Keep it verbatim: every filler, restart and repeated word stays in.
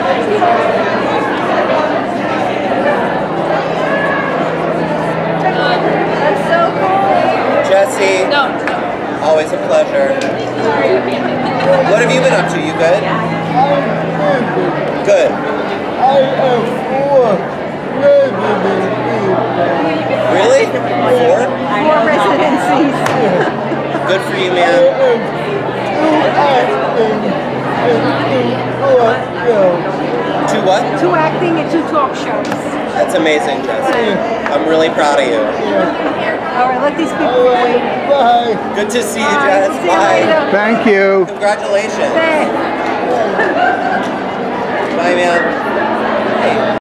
That's so cool. Jesse, no. Always a pleasure. What have you been up to? You good? Good. I have four residencies. Really? Four? Four residencies. Good for you, I man. have two acting and two talk shows. Two what? Two acting and two talk shows. That's amazing, Jesse. I'm really proud of you. All right, let these people wait. Bye. Good to see you, Bye. Jess. See you Bye. later. Thank you. Congratulations. Thanks. Bye, man.